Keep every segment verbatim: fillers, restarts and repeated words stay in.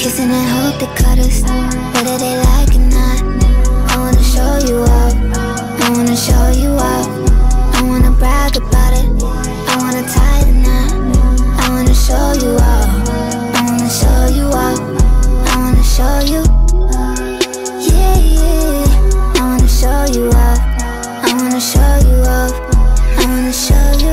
Kissing and hope they cut us, whether they like it or not. I wanna show you up, I wanna show you up. I wanna brag about it, I wanna tie the knot. I wanna show you up, I wanna show you up. I wanna show you, yeah, yeah. I wanna show you up, I wanna show you up. I wanna show you,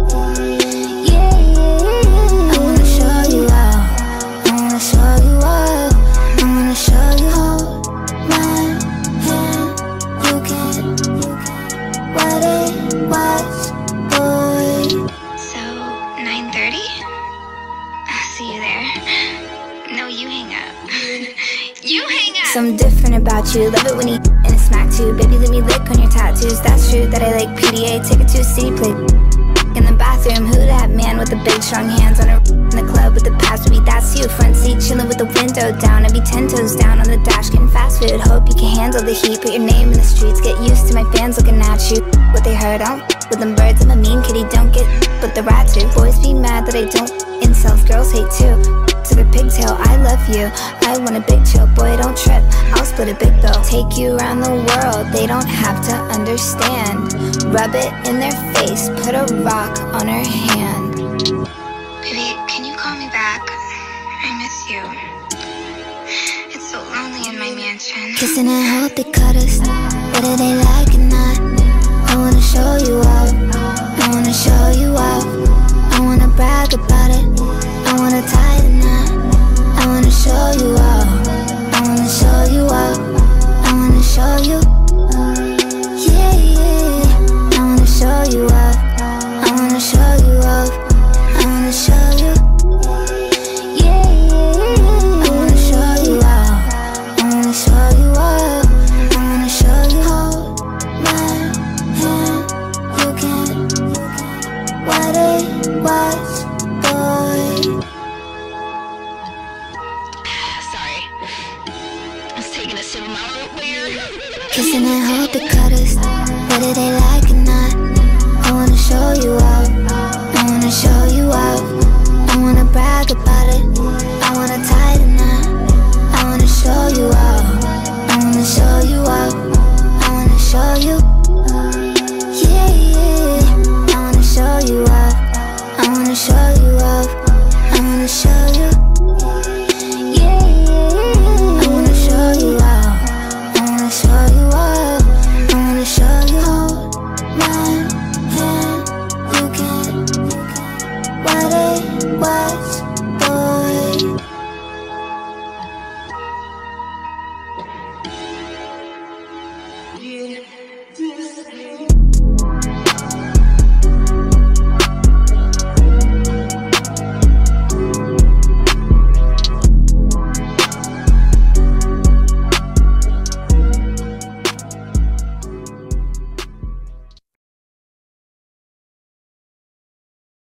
yeah, yeah. I wanna show you up, I wanna show you up. I wanna show you, hold my hand. You can, what it was, boy. So, nine thirty? I'll see you there. No, you hang up. You hang up! Something different about you, love it when you and a smack too. Baby, let me lick on your tattoos. That's true that I like P D A. Take it to a city, play in the bathroom. Who that man with the big strong hands on her in the club with the past would be? That's you. Front seat chilling with the window down. I'd be ten toes down on the dash getting fast food. Hope you can handle the heat. Put your name in the streets. Get used to my fans looking at you. What they heard on with them birds. I'm a mean kitty. Don't get but the rat too. Boys be mad that I don't. Incels, girls hate too. To the pigtail, I love you. I want a big chill, boy, don't trip. I'll split a big bill. Take you around the world, they don't have to understand. Rub it in their face, put a rock on her hand. Baby, can you call me back? I miss you. It's so lonely in my mansion. Kissing and hope they cut us, whether they like it or not. I wanna show you up, I wanna show you up. I wanna brag about it, I wanna tie the knot. I wanna show you up, I wanna show you up. I wanna show you, yeah, yeah. I wanna show you up, I wanna show you up. I wanna show you, yeah, yeah. I wanna show you up, I wanna show you up. I wanna show you, hold my hand. You can, what it was, boy. Sorry. I was taking a sip of my root beer. Kissing and hope they cut us, whether they like it or not. I wanna show you up, I wanna show you up. I wanna brag about it, I wanna tie the knot. I wanna show you up, I wanna show you up. I wanna show you, yeah, yeah. I wanna show you up, I wanna show you up. I wanna show you, yeah, yeah. I wanna show you up, I wanna show you up. I wanna show you, hold my hand. You can, what it was, boy. Yeah.